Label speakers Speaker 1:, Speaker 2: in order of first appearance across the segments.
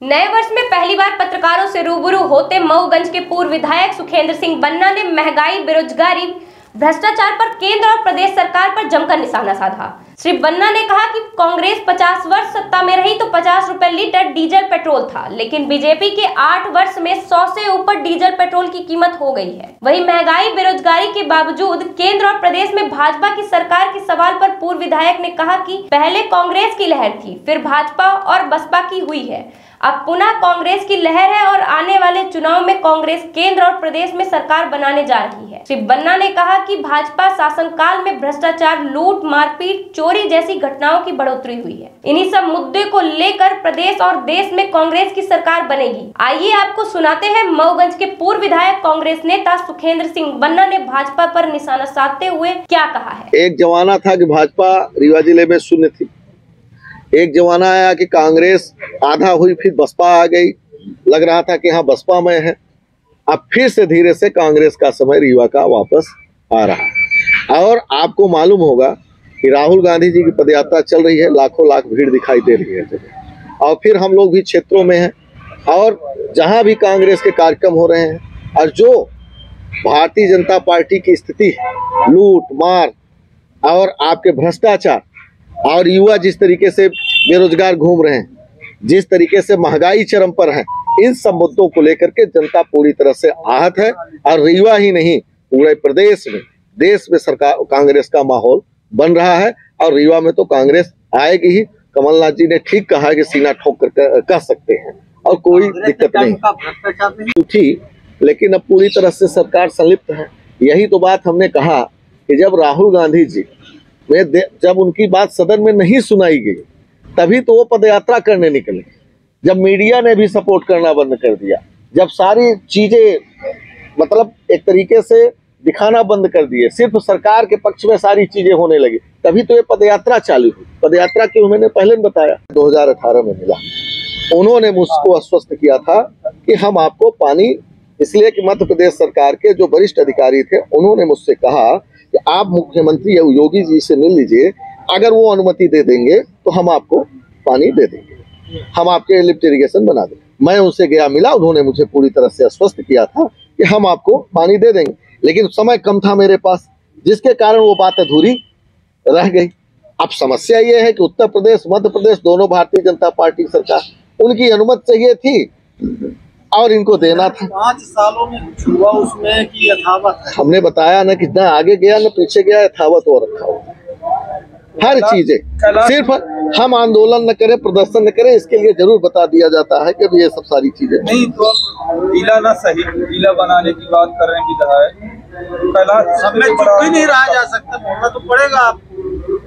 Speaker 1: नए वर्ष में पहली बार पत्रकारों से रूबरू होते मऊगंज के पूर्व विधायक सुखेंद्र सिंह बन्ना ने महंगाई, बेरोजगारी, भ्रष्टाचार पर केंद्र और प्रदेश सरकार पर जमकर निशाना साधा। श्री बन्ना ने कहा कि कांग्रेस 50 वर्ष सत्ता में रही तो 50 रुपए लीटर डीजल पेट्रोल था, लेकिन बीजेपी के 8 वर्ष में 100 से ऊपर डीजल पेट्रोल की कीमत हो गई है। वहीं महंगाई, बेरोजगारी के बावजूद केंद्र और प्रदेश में भाजपा की सरकार के सवाल पर पूर्व विधायक ने कहा कि पहले कांग्रेस की लहर थी, फिर भाजपा और बसपा की हुई है, अब पुनः कांग्रेस की लहर है और आने वाले चुनाव में कांग्रेस केंद्र और प्रदेश में सरकार बनाने जा रही है। श्री बन्ना ने कहा कि भाजपा शासनकाल में भ्रष्टाचार, लूट, मारपीट, चोरी जैसी घटनाओं की बढ़ोतरी हुई है। इन्हीं सब मुद्दे को लेकर प्रदेश और देश में कांग्रेस की सरकार बनेगी। आइए आपको सुनाते हैं मऊगंज के पूर्व विधायक कांग्रेस नेता सुखेंद्र सिंह बन्ना ने भाजपा पर निशाना साधते हुए क्या कहा है।
Speaker 2: एक जमाना था कि भाजपा रीवा जिले में शून्य थी, एक जमाना आया कि कांग्रेस आधा हुई, फिर बसपा आ गई, लग रहा था कि हाँ बसपा में है। अब फिर से धीरे से कांग्रेस का समय रीवा का वापस आ रहा है। और आपको मालूम होगा कि राहुल गांधी जी की पदयात्रा चल रही है, लाखों लाख भीड़ दिखाई दे रही है। और फिर हम लोग भी क्षेत्रों में हैं और जहां भी कांग्रेस के कार्यक्रम हो रहे हैं और जो भारतीय जनता पार्टी की स्थिति है, लूट मार और आपके भ्रष्टाचार और युवा जिस तरीके से बेरोजगार घूम रहे हैं, जिस तरीके से महंगाई चरम पर है, इन सब मुद्दों को लेकर के जनता पूरी तरह से आहत है। और रीवा ही नहीं, पूरे प्रदेश में, देश में सरकार कांग्रेस का माहौल बन रहा है और रीवा में तो कांग्रेस आएगी ही। कमलनाथ जी ने ठीक कहा कि सीना ठोक कर कह सकते हैं और कोई दिक्कत नहीं थी, लेकिन अब पूरी तरह से सरकार संलिप्त है। यही तो बात हमने कहा कि जब राहुल गांधी जी जब उनकी बात सदन में नहीं सुनाई गई, तभी तो वो पदयात्रा करने निकले। जब मीडिया ने भी सपोर्ट करना बंद कर दिया, जब सारी चीजें मतलब एक तरीके से दिखाना बंद कर दिए, सिर्फ सरकार के पक्ष में सारी चीजें होने लगी, तभी तो ये पदयात्रा चालू हुई। पदयात्रा क्यों, मैंने पहले बताया 2018 में मिला। उन्होंने मुझको आश्वस्त किया था कि हम आपको पानी, इसलिए कि मध्य प्रदेश सरकार के जो वरिष्ठ अधिकारी थे उन्होंने मुझसे कहा कि आप मुख्यमंत्री योगी जी से मिल लीजिए, अगर वो अनुमति दे देंगे तो हम आपको पानी दे देंगे, हम आपके लिफ्ट इरिगेशन बना देंगे। मैं उनसे गया, मिला, उन्होंने मुझे पूरी तरह से आश्वस्त किया था कि हम आपको पानी दे देंगे, लेकिन समय कम था मेरे पास, जिसके कारण वो बात अधूरी रह गई। अब समस्या ये है कि उत्तर प्रदेश, मध्य प्रदेश दोनों भारतीय जनता पार्टी सरकार, उनकी अनुमति चाहिए थी और इनको देना था।
Speaker 3: 5 सालों में कुछ हुआ उसमें कि यथावत है?
Speaker 2: हमने बताया ना कि ना आगे गया ना पीछे गया, यथावत हो रखा हो हर चीजें। सिर्फ हम आंदोलन न करें, प्रदर्शन न करें, इसके लिए जरूर बता दिया जाता है कि ये सब सारी चीजें
Speaker 3: नहीं। तो जिला ना सही, जिला बनाने की बात कर रहे हैं विधायक, कैलाश सब में छुट्टी नहीं रहा जा सकता, बोलना तो पड़ेगा आपको।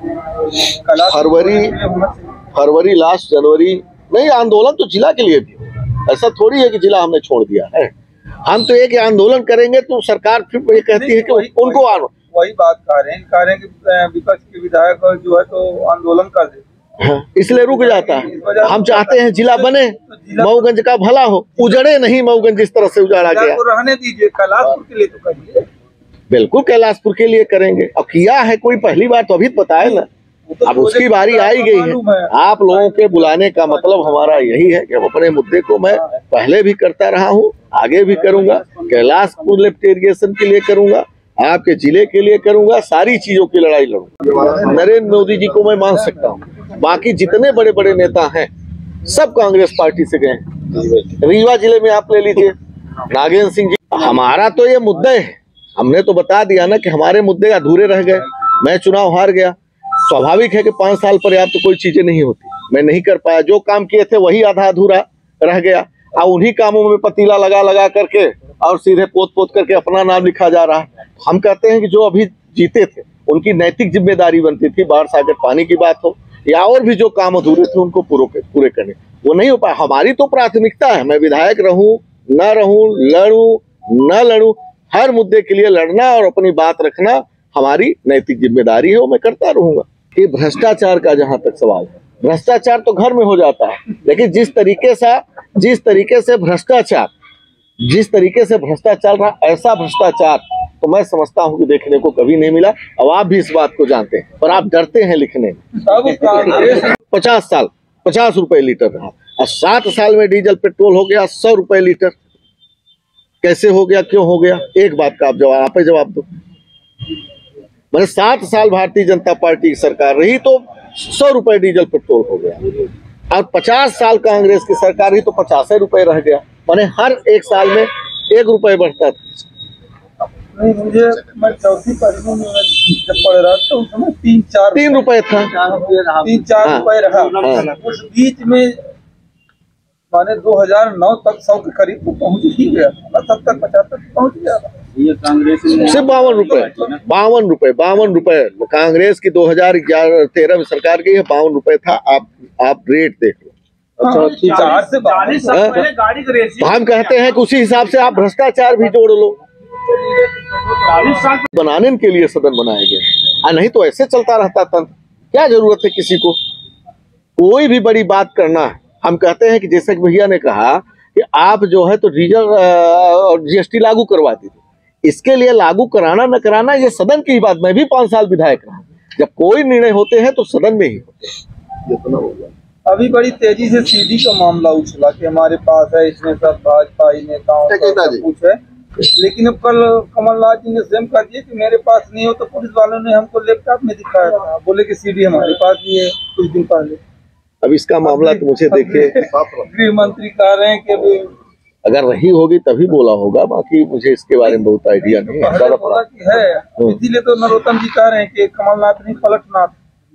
Speaker 2: फरवरी लास्ट जनवरी नहीं, आंदोलन तो जिला के लिए भी, ऐसा थोड़ी है कि जिला हमने छोड़ दिया है। हम तो एक आंदोलन करेंगे तो सरकार फिर ये कहती है कि उनको
Speaker 3: वही बात कह रहे हैं कि विपक्ष के विधायक जो है तो आंदोलन कर दे,
Speaker 2: इसलिए रुक जाता है। हम चाहते हैं जिला बने, मऊगंज का भला हो, उजड़े नहीं मऊगंज जिस तरह से उजाड़ा गया।
Speaker 3: रहने दीजिए, कैलाशपुर के लिए तो करिए।
Speaker 2: बिल्कुल कैलाशपुर के लिए करेंगे, अब किया है कोई पहली बार तो अभी बताए ना, अब उसकी बारी आई गई है। आप लोगों के बुलाने का मतलब हमारा यही है कि अब अपने मुद्दे को मैं पहले भी करता रहा हूँ, आगे भी करूंगा। कैलाशपुर लिफ्ट इरिगेशन के लिए करूंगा, आपके जिले के लिए करूंगा, सारी चीजों की लड़ाई लड़ूंगा। नरेंद्र मोदी जी को मैं मान सकता हूँ, बाकी जितने बड़े बड़े नेता हैं सब कांग्रेस पार्टी से गए। रीवा जिले में आप ले लीजिए, नागेंद्र सिंह जी। हमारा तो ये मुद्दे है, हमने तो बता दिया ना कि हमारे मुद्दे अधूरे रह गए। मैं चुनाव हार गया, स्वाभाविक है कि 5 साल पर्याप्त तो कोई चीजें नहीं होती, मैं नहीं कर पाया। जो काम किए थे वही आधा अधूरा रह गया और उन्हीं कामों में पतीला लगा लगा करके और सीधे पोत पोत करके अपना नाम लिखा जा रहा है। हम कहते हैं कि जो अभी जीते थे उनकी नैतिक जिम्मेदारी बनती थी, बाढ़ सागर पानी की बात हो या और भी जो काम अधूरे थे उनको पूरे करने, वो नहीं हो पाया। हमारी तो प्राथमिकता है, मैं विधायक रहूं न रहूं, लड़ूं न लड़ूं, हर मुद्दे के लिए लड़ना और अपनी बात रखना हमारी नैतिक जिम्मेदारी है, वो मैं करता रहूंगा। कि भ्रष्टाचार का जहां तक सवाल है, भ्रष्टाचार तो घर में हो जाता है, लेकिन जिस तरीके से भ्रष्टाचार रहा, ऐसा भ्रष्टाचार तो मैं समझता हूं कि देखने को कभी नहीं मिला। अब आप भी इस बात को जानते हैं, पर आप डरते हैं लिखने में। 50 साल 50 रुपए लीटर रहा, और 7 साल में डीजल पेट्रोल हो गया 100 रुपए लीटर। कैसे हो गया, क्यों हो गया? एक बात का आप जवाब दो। मैंने 7 साल भारतीय जनता पार्टी की सरकार रही तो 100 रुपए डीजल पेट्रोल हो गया, और 50 साल कांग्रेस की सरकार रही तो 50 रुपए रह गया। मैंने हर एक साल में 1 रुपए बढ़ता था।
Speaker 3: नहीं, मुझे मैं चौथी पारी में जब पढ़ रहा था उस समय 3
Speaker 2: रुपए था,
Speaker 3: 3-4 रुपए रहा। उस बीच में माने 2009 तक 100 के करीब तो पहुंच ही गया, 70-75 पहुंच गया। ये कांग्रेस
Speaker 2: सिर्फ 52 रुपए कांग्रेस की 2011-13 में सरकार की है, 52 रुपए था। आप रेट देख लो।
Speaker 3: अच्छा, 4 से 40 साल पहले गाड़ी का रेट।
Speaker 2: हम कहते हैं कि उसी हिसाब से आप भ्रष्टाचार भी जोड़ लो।
Speaker 3: 40 साल
Speaker 2: बनाने के लिए सदन बनाए गए, नहीं तो ऐसे चलता रहता था। क्या जरूरत है किसी को कोई भी बड़ी बात करना है? हम कहते हैं कि जैसे कि भैया ने कहा कि आप जो है तो डीजल और जीएसटी लागू करवा दीजिए। इसके लिए लागू कराना न कराना ये सदन की बात। मैं भी 5 साल विधायक रहा। जब कोई निर्णय होते हैं तो सदन में ही होते हैं।
Speaker 3: अभी बड़ी तेजी से सीडी का मामला उछला कि हमारे पास है, इसमें सब भाजपा नेताओं का कुछ है, लेकिन अब कल कमलनाथ जी ने स्वयं कह दिया कि मेरे पास नहीं हो, तो पुलिस वालों ने हमको लैपटॉप में दिखाया था, बोले कि सीडी हमारे पास ही है कुछ दिन पहले।
Speaker 2: अब इसका मामला तो मुझे देखिए
Speaker 3: गृह मंत्री कह रहे हैं कि
Speaker 2: अगर रही होगी तभी बोला होगा, बाकी मुझे इसके बारे में बहुत आइडिया नहीं है।
Speaker 3: इसीलिए तो नरोत्तम जी कह रहे हैं कि कमलनाथ नहीं पलटनाथ।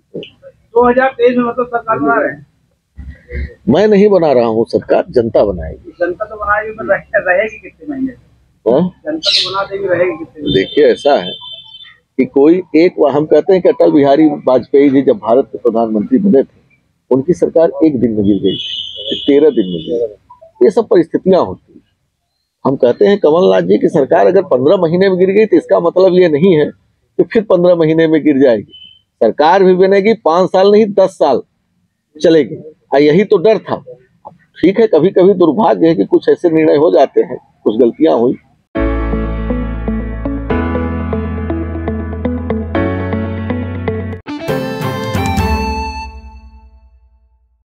Speaker 3: 2023 में मतलब सरकार बना रहे हैं।
Speaker 2: मैं नहीं बना रहा हूँ सरकार, जनता बनाएगी।
Speaker 3: जनता तो बनाएगी, रहेगी कितने महीने? जनता तो बना देगी, रहेगी कितने?
Speaker 2: देखिए ऐसा है कि कोई एक, हम कहते हैं कि अटल बिहारी वाजपेयी जी जब भारत के प्रधानमंत्री बने थे, उनकी सरकार 1 दिन में गिर गई थी, 13 दिन में गिर गई। ये सब परिस्थितियां होती हैं। हम कहते हैं कमलनाथ जी की सरकार अगर 15 महीने में गिर गई तो इसका मतलब ये नहीं है कि फिर 15 महीने में गिर जाएगी। सरकार भी बनेगी, 5 साल नहीं 10 साल चलेगी। यही तो डर था। ठीक है, कभी कभी दुर्भाग्य है कि कुछ ऐसे निर्णय हो जाते हैं, कुछ गलतियां हुई।